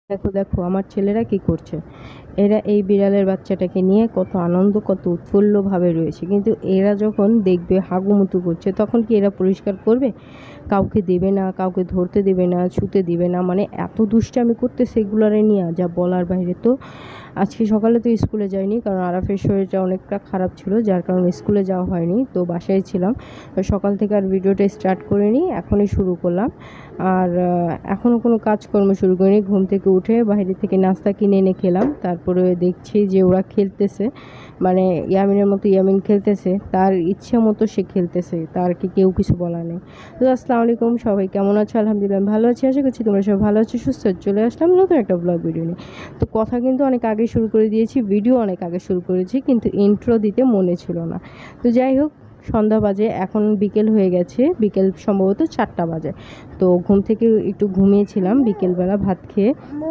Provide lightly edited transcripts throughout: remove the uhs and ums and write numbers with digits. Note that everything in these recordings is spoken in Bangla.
দেখো দেখো আমার ছেলেরা কি করছে। এরা এই বিড়ালের বাচ্চাটাকে নিয়ে কত আনন্দ কত উৎফুল্লভাবে রয়েছে, কিন্তু এরা যখন দেখবে হাগুমুতু করছে তখন কি এরা পরিষ্কার করবে? কাউকে দেবে না, কাউকে ধরতে দেবে না, ছুতে দিবে না, মানে এত দুষ্টামি করতেছে এগুলারে নিয়ে যা বলার বাইরে। তো আজকে সকালে তো স্কুলে যাইনি, কারণ আরাফের শরীরটা অনেকটা খারাপ ছিল, যার কারণে স্কুলে যাওয়া হয়নি, তো বাসায় ছিলাম। তো সকাল থেকে আর ভিডিওটা স্টার্ট করিনি, এখনই শুরু করলাম। আর এখনও কোনো কাজকর্ম শুরু করিনি। ঘুম থেকে উঠে বাইরে থেকে নাস্তা কিনে এনে খেলাম, তারপরে দেখছি যে ওরা খেলতেছে, মানে ইয়ামিনের মতো ইয়ামিন খেলতেছে, তার ইচ্ছে মতো সে খেলতেছে, তার কি কেউ কিছু বলা নেই। তো আসসালামু আলাইকুম, সবাই কেমন আছো? আলহামদুলিল্লাহ ভালো আছি, আশা করছি তোমরা সবাই ভালো আছো, সুস্থ আছো। চলে আসলাম নতুন একটা ব্লগ ভিডিও নিয়ে। তো কথা কিন্তু অনেক আগে শুরু করে দিয়েছি, ভিডিও অনেক আগে শুরু করেছি, কিন্তু ইন্ট্রো দিতে মনে ছিল না। তো যাই হোক, সন্ধ্যা বাজে, এখন বিকেল হয়ে গেছে, বিকেল সম্ভবত 4টা বাজে। তো ঘুম থেকে একটু ঘুমিয়েছিলাম বিকেলবেলা ভাত খেয়ে।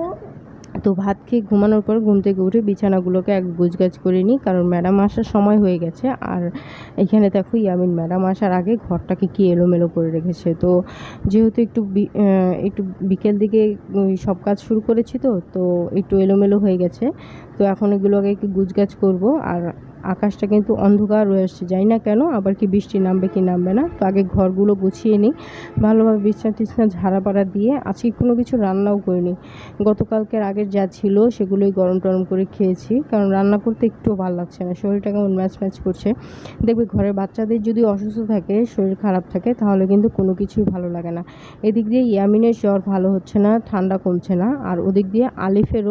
তো ভাত খেয়ে ঘুমানোর পর ঘুম থেকে উঠে বিছানাগুলোকে এক গুছগাছ করে নিই, কারণ ম্যাডাম আসার সময় হয়ে গেছে। আর এখানে দেখো ইয়ামিন ম্যাডাম আসার আগে ঘরটাকে কি এলোমেলো করে রেখেছে। তো যেহেতু একটু বিকেল দিকে সব কাজ শুরু করেছি, তো একটু এলোমেলো হয়ে গেছে। তো এখন এগুলোকে একটু গুছগাছ করব। আর আকাশটা কিন্তু অন্ধকার রয়ে আসছে, যাই না কেন আবার কি বৃষ্টি নামবে কি নামবে না। তো আগে ঘরগুলো গুছিয়ে নিই ভালোভাবে, বিছনা টিছনা ঝাড়া পাড়া দিয়ে। আজকে কোনো কিছু রান্নাও করিনি, গতকালকের আগের যা ছিল সেগুলোই গরম টরম করে খেয়েছি, কারণ রান্না করতে একটু ভালো লাগছে না, শরীরটা কেমন ম্যাচ ম্যাচ করছে। দেখবে ঘরের বাচ্চাদের যদি অসুস্থ থাকে, শরীর খারাপ থাকে, তাহলে কিন্তু কোনো কিছুই ভালো লাগে না। এদিক দিয়ে ইয়ামিনের জ্বর ভালো হচ্ছে না, ঠান্ডা কমছে না, আর ওদিক দিয়ে আলিফেরও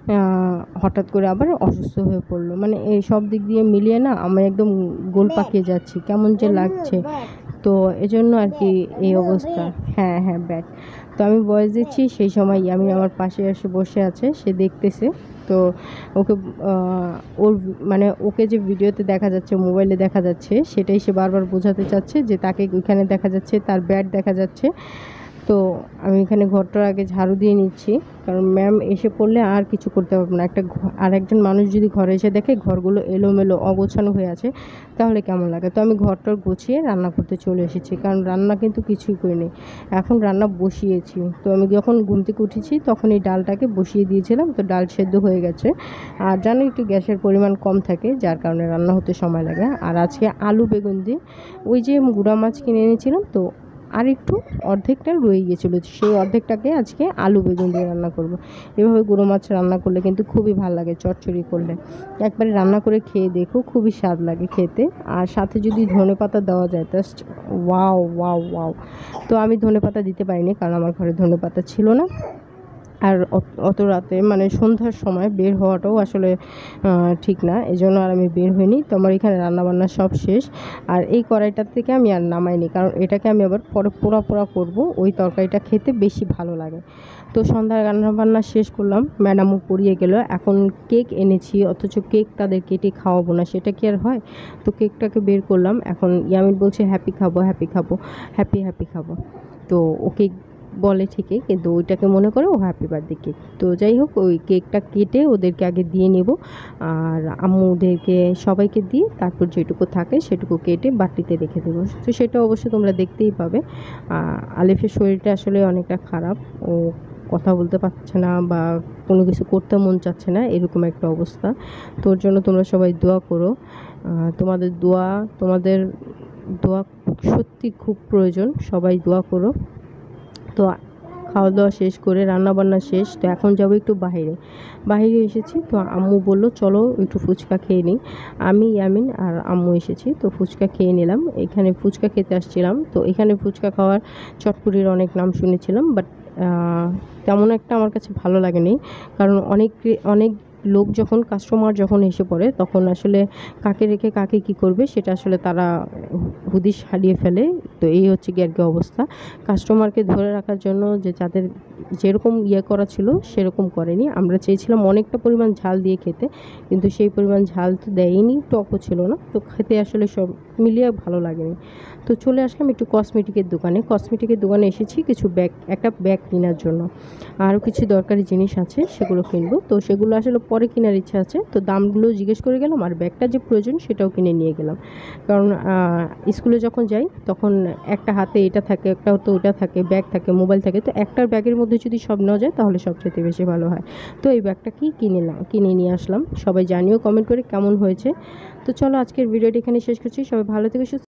হঠাৎ করে আবার অসুস্থ হয়ে পড়লো। মানে এই সব দিক দিয়ে মিলিয়ে না আমি একদম গোল পাকিয়ে যাচ্ছি, কেমন যে লাগছে। তো এজন্য আর কি এই অবস্থা। হ্যাঁ হ্যাঁ, ব্যাগ। তো আমি ভয়েস দিচ্ছি, সেই সময় ইয়ামিন আমার পাশে এসে বসে আছে, সে দেখতেছে। তো ওকে ওর মানে ওকে যে ভিডিওতে দেখা যাচ্ছে, মোবাইলে দেখা যাচ্ছে, সেটাই সে বারবার বোঝাতে চাচ্ছে যে তাকে ওইখানে দেখা যাচ্ছে, তার ব্যাট দেখা যাচ্ছে। তো আমি এখানে ঘরটার আগে ঝাড়ু দিয়ে নিচ্ছি, কারণ ম্যাম এসে পড়লে আর কিছু করতে পারবো না। আর একজন মানুষ যদি ঘরে এসে দেখে ঘরগুলো এলোমেলো অগোছানো হয়ে আছে, তাহলে কেমন লাগে। তো আমি ঘরটার গুছিয়ে রান্না করতে চলে এসেছি, কারণ রান্না কিন্তু কিছুই করিনি, এখন রান্না বসিয়েছি। তো আমি যখন ঘুম থেকে উঠেছি তখন এই ডালটাকে বসিয়ে দিয়েছিলাম, তো ডাল সেদ্ধ হয়ে গেছে। আর জানো একটু গ্যাসের পরিমাণ কম থাকে, যার কারণে রান্না হতে সময় লাগে। আর আজকে আলু বেগুন দিয়ে ওই যে গুঁড়া মাছ কিনে এনেছিলাম, তো আর একটু অর্ধেকটা রয়ে গিয়েছিলো, সেই অর্ধেকটাকে আজকে আলু বেগুন দিয়ে রান্না করব। এভাবে গুঁড়ো মাছ রান্না করলে কিন্তু খুবই ভালো লাগে, চচ্চড়ি করলে। একবারে রান্না করে খেয়ে দেখো, খুবই স্বাদ লাগে খেতে। আর সাথে যদি ধনেপাতা দেওয়া যায়, জাস্ট ওয়াও ওয়াও ওয়াও। তো আমি ধনেপাতা দিতে পারিনি, কারণ আমার ঘরে ধনেপাতা ছিল না। আর অত রাতে মানে সন্ধ্যার সময় বের হওয়াটাও আসলে ঠিক না, এজন্য আর আমি বের হইনি। তো আমার এখানে রান্নাবান্না সব শেষ। আর এই কড়াইটার থেকে আমি আর নামাইনি, কারণ এটাকে আমি আবার পরে পোড়া পোড়া করবো, ওই তরকারিটা খেতে বেশি ভালো লাগে। তো সন্ধ্যার রান্নাবান্না শেষ করলাম, ম্যাডামও পড়িয়ে গেল। এখন কেক এনেছি, অথচ কেক তাদের কেটে খাওয়াবো না, সেটা কি আর হয়? তো কেকটাকে বের করলাম, এখন ইয়ামিন বলছে হ্যাপি খাবো, হ্যাপি খাবো, হ্যাপি হ্যাপি খাবো। তো ওকে বলে ঠিকই, কিন্তু ওইটাকে মনে করে ও হ্যাপি বার্থডে কেক। তো যাই হোক, ওই কেকটা কেটে ওদেরকে আগে দিয়ে নেব, আর আম্মু ওদেরকে সবাইকে দিয়ে তারপর যেটুকু থাকে সেটুকু কেটে বাটিতে রেখে দেবো। তো সেটা অবশ্যই তোমরা দেখতেই পাবে। আলিফের শরীরটা আসলে অনেকটা খারাপ, ও কথা বলতে পারছে না বা কোনো কিছু করতে মন চাচ্ছে না, এরকম একটা অবস্থা। তোর জন্য তোমরা সবাই দোয়া করো, তোমাদের দোয়া সত্যি খুব প্রয়োজন, সবাই দোয়া করো। তো খাওয়া দাওয়া শেষ করে রান্নাবান্না শেষ, তো এখন যাবো একটু বাইরে এসেছি। তো আম্মু বললো চলো একটু ফুচকা খেয়ে নিই। আমি ইয়ামিন আর আম্মু এসেছি, তো ফুচকা খেয়ে নিলাম। এখানে ফুচকা খেতে আসছিলাম, তো এখানে ফুচকা খাওয়ার চটপুরির অনেক নাম শুনেছিলাম, বাট তেমন একটা আমার কাছে ভালো লাগেনি, কারণ অনেক লোক যখন কাস্টমার যখন এসে পড়ে, তখন আসলে কাকে রেখে কাকে কি করবে সেটা আসলে তারা হুদিস হারিয়ে ফেলে। তো এই হচ্ছে কি আর কি অবস্থা। কাস্টমারকে ধরে রাখার জন্য যে যাদের যেরকম করা ছিল সেরকম করেনি। আমরা চেয়েছিলাম অনেকটা পরিমাণ ঝাল দিয়ে খেতে, কিন্তু সেই পরিমাণ ঝাল তো দেয়নি, টকও ছিল না, তো খেতে আসলে সব মিলিয়ে ভালো লাগেনি। তো চলে আসলাম একটু কসমেটিকের দোকানে এসেছি কিছু একটা ব্যাগ কেনার জন্য। আরও কিছু দরকারি জিনিস আছে, সেগুলো কিনবো। তো সেগুলো আসলে পরে কেনার ইচ্ছা আছে, তো দামগুলো জিজ্ঞেস করে গেলাম আর ব্যাগটা যে প্রয়োজন সেটাও কিনে নিয়ে গেলাম। কারণ স্কুলে যখন যাই তখন একটা হাতে এটা থাকে, একটা হাতে ওটা থাকে, ব্যাগ থাকে, মোবাইল থাকে, তো একটার ব্যাগের মধ্যে যদি সব নেওয়া যায় তাহলে সবচেয়ে বেশি ভালো হয়। তো এই ব্যাগটা কিনে নিয়ে আসলাম। সবাই জানিও কমেন্ট করে কেমন হয়েছে। তো চলো আজকের ভিডিওটি এখানে শেষ করছি। সবাই ভালো থেকে সুস্থ